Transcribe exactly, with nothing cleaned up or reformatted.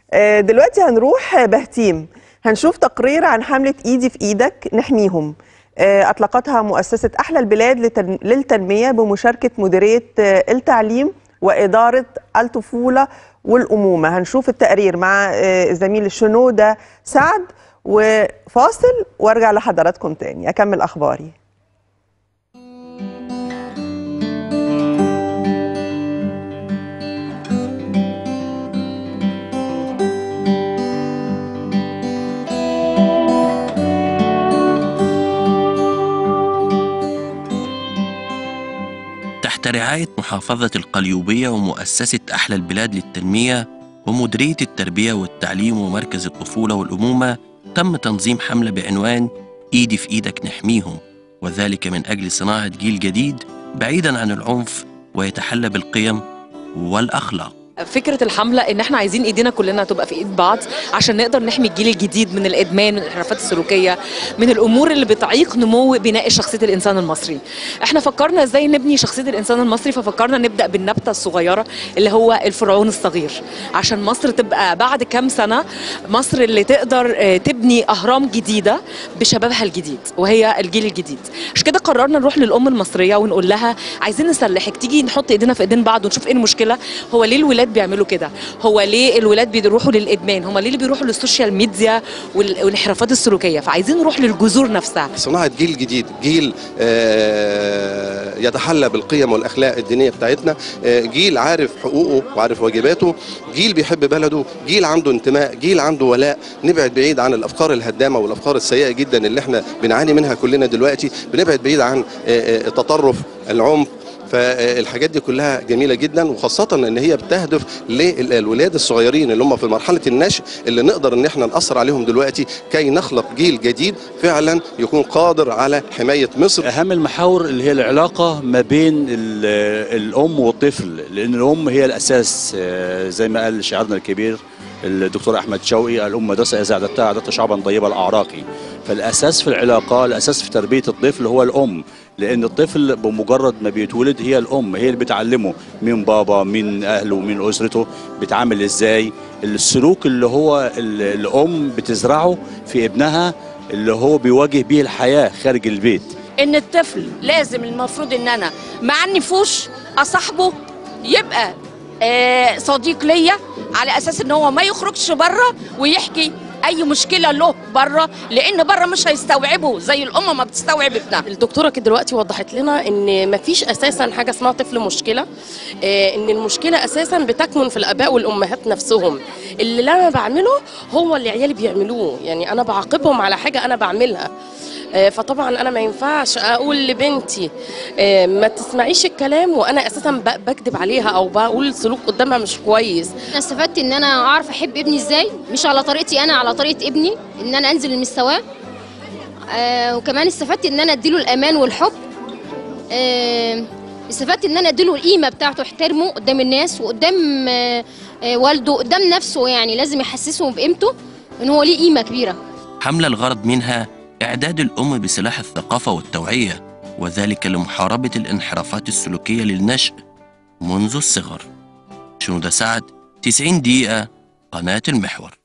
دلوقتي هنروح بهتيم، هنشوف تقرير عن حملة إيدي في إيدك نحميهم. أطلقتها مؤسسة أحلى البلاد للتنمية بمشاركة مديرية التعليم وإدارة الطفولة والأمومة. هنشوف التقرير مع زميل شنودة سعد، وفاصل وارجع لحضراتكم تاني أكمل أخباري. تحت رعاية محافظة القليوبية ومؤسسة أحلى البلاد للتنمية ومديرية التربية والتعليم ومركز الطفولة والأمومة، تم تنظيم حملة بعنوان إيدي في إيدك نحميهم، وذلك من أجل صناعة جيل جديد بعيداً عن العنف ويتحلى بالقيم والأخلاق. فكرة الحملة إن إحنا عايزين إيدينا كلنا تبقى في إيد بعض عشان نقدر نحمي الجيل الجديد من الإدمان، من الانحرافات السلوكية، من الأمور اللي بتعيق نمو بناء شخصية الإنسان المصري. إحنا فكرنا إزاي نبني شخصية الإنسان المصري، ففكرنا نبدأ بالنبتة الصغيرة اللي هو الفرعون الصغير، عشان مصر تبقى بعد كام سنة مصر اللي تقدر تبني أهرام جديدة بشبابها الجديد وهي الجيل الجديد. عشان كده قررنا نروح للأم المصرية ونقول لها عايزين نسلحك، تيجي نحط إيدينا في إيدين بعض ونشوف إيه المشكلة. هو ليه الولاد بيعملوا كده؟ هو ليه الولاد بيروحوا للادمان؟ هم ليه اللي بيروحوا للسوشيال ميديا والانحرافات السلوكيه؟ فعايزين نروح للجذور نفسها. صناعه جيل جديد، جيل يتحلى بالقيم والاخلاق الدينيه بتاعتنا، جيل عارف حقوقه وعارف واجباته، جيل بيحب بلده، جيل عنده انتماء، جيل عنده ولاء. نبعد بعيد عن الافكار الهدامه والافكار السيئه جدا اللي احنا بنعاني منها كلنا دلوقتي، بنبعد بعيد عن التطرف، العنف. فالحاجات دي كلها جميله جدا، وخاصه ان هي بتهدف للولاد الصغيرين اللي هم في مرحله النشء، اللي نقدر ان احنا ناثر عليهم دلوقتي كي نخلق جيل جديد فعلا يكون قادر على حمايه مصر. اهم المحاور اللي هي العلاقه ما بين الام والطفل، لان الام هي الاساس زي ما قال شاعرنا الكبير الدكتور احمد شوقي، الام مدرسه اذا اعددتها اعددت شعبا طيب الاعراق. فالاساس في العلاقه، الاساس في تربيه الطفل هو الام، لان الطفل بمجرد ما بيتولد هي الام هي اللي بتعلمه مين بابا، مين اهله، مين اسرته، بيتعامل ازاي. السلوك اللي هو الام بتزرعه في ابنها اللي هو بيواجه بيه الحياه خارج البيت. ان الطفل لازم المفروض ان انا مع النفوش اصاحبه، يبقى آه صديق ليا، على اساس ان هو ما يخرجش بره ويحكي اي مشكله له بره، لان بره مش هيستوعبه زي الام ما بتستوعب ابنها. الدكتوره كده دلوقتي وضحت لنا ان ما فيش اساسا حاجه اسمها طفل مشكله، آه ان المشكله اساسا بتكمن في الاباء والامهات نفسهم. اللي انا بعمله هو اللي عيالي بيعملوه، يعني انا بعاقبهم على حاجه انا بعملها. فطبعا انا ما ينفعش اقول لبنتي ما تسمعيش الكلام وانا اساسا بكذب عليها او بقول سلوك قدامها مش كويس. انا استفدت ان انا اعرف احب ابني ازاي، مش على طريقتي انا، على طريقه ابني، ان انا انزل لمستواه. آه وكمان استفدت ان انا اديله الامان والحب. آه استفدت ان انا اديله القيمه بتاعته، احترمه قدام الناس وقدام آه آه والده، قدام نفسه. يعني لازم يحسسه بقيمته ان هو ليه قيمه كبيره. حملة الغرض منها إعداد الأم بسلاح الثقافة والتوعية، وذلك لمحاربة الانحرافات السلوكية للنشء منذ الصغر. شنودة سعد، تسعين دقيقة، قناة المحور.